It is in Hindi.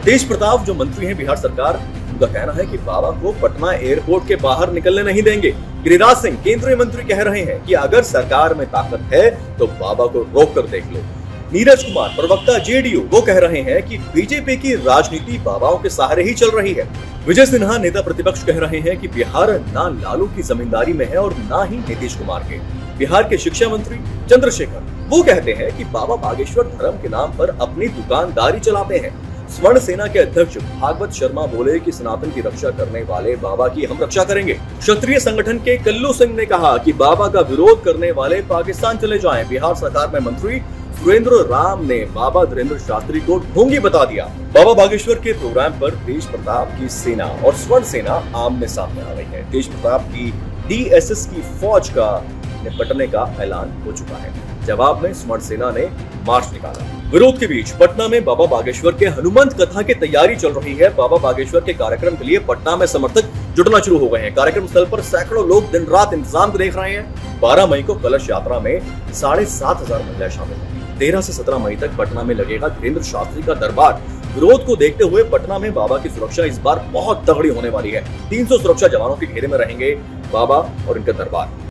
तेज प्रताप जो मंत्री हैं बिहार सरकार, उनका कहना है कि बाबा को पटना एयरपोर्ट के बाहर निकलने नहीं देंगे। गिरिराज सिंह केंद्रीय मंत्री कह रहे हैं कि अगर सरकार में ताकत है तो बाबा को रोक कर देख लो। नीरज कुमार प्रवक्ता जेडीयू वो कह रहे हैं कि बीजेपी की राजनीति बाबाओं के सहारे ही चल रही है। विजय सिन्हा नेता प्रतिपक्ष कह रहे हैं कि बिहार ना लालू की जमींदारी में है और ना ही नीतीश कुमार के। बिहार के शिक्षा मंत्री चंद्रशेखर वो कहते हैं कि बाबा बागेश्वर धर्म के नाम पर अपनी दुकानदारी चलाते हैं। स्वर्ण सेना के अध्यक्ष भागवत शर्मा बोले कि सनातन की रक्षा करने वाले बाबा की हम रक्षा करेंगे। क्षत्रिय संगठन के कल्लू सिंह ने कहा कि बाबा का विरोध करने वाले पाकिस्तान चले जाएं। बिहार सरकार में मंत्री सुरेंद्र राम ने बाबा धीरेन्द्र शास्त्री को ढोंगी बता दिया। बाबा बागेश्वर के प्रोग्राम पर तेज प्रताप की सेना और स्वर्ण सेना आमने सामने आ गई है। तेज प्रताप की डीएसएस की फौज का निपटने का ऐलान हो चुका है। जवाब में स्वर्ण सेना ने मार्च निकाला। विरोध के बीच पटना में बाबा बागेश्वर के हनुमंत कथा की तैयारी चल रही है। बाबा बागेश्वर के कार्यक्रम के लिए पटना में समर्थक जुटना शुरू हो गए हैं। कार्यक्रम स्थल पर सैकड़ों लोग दिन रात इंतजाम देख रहे हैं। 12 मई को कलश यात्रा में 7,500 महिलाएं शामिल होंगी। 13 से 17 मई तक पटना में लगेगा धीरेन्द्र शास्त्री का दरबार। विरोध को देखते हुए पटना में बाबा की सुरक्षा इस बार बहुत तगड़ी होने वाली है। 300 सुरक्षा जवानों के घेरे में रहेंगे बाबा और इनका दरबार।